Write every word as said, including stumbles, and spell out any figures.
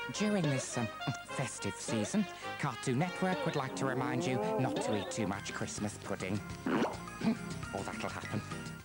During this um, festive season, Cartoon Network would like to remind you not to eat too much Christmas pudding. Or that'll happen.